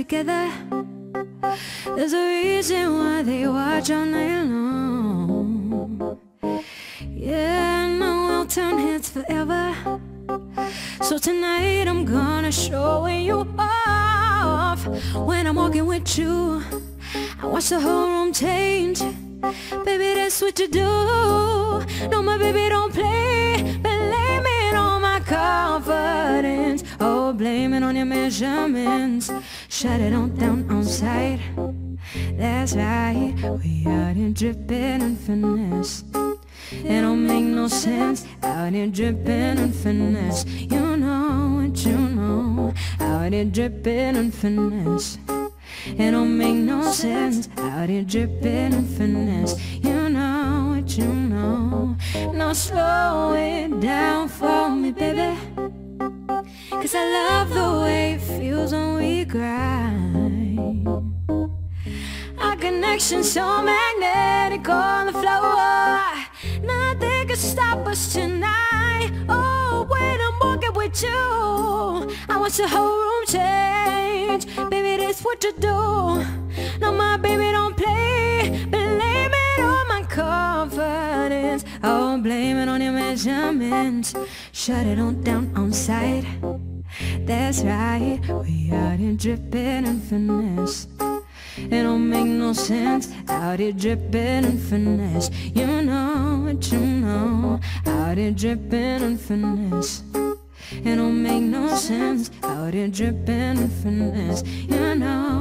together. There's a reason why they watch all night long. Yeah, I know we'll turn heads forever. So tonight I'm gonna show you off. When I'm walking with you, I watch the whole room change. Baby, that's what you do. No, my baby, don't play. Blame it on my confidence. Oh, blame it on your measurements. Shut it on down on sight. That's right, we out here dripping in finesse. It don't make no sense, out here dripping in finesse. You know what you know, out here dripping in finesse. It don't make no sense, out here dripping in finesse. You know what you know. Now slow it down for me, baby, 'cause I love the way it feels when we grind. Our connection so magnetic on the floor. Nothing can stop us tonight. Oh, when I'm walking with you, I watch the whole room change. Baby, that's what you do. No, my baby, don't play. Blame it on my confidence. Oh, blame it on your measurements. Shut it on down on sight. That's right, we out here dripping in finesse. It don't make no sense, out here dripping in finesse. You know what you know, out here dripping in finesse. It don't make no sense, out here dripping in finesse. You know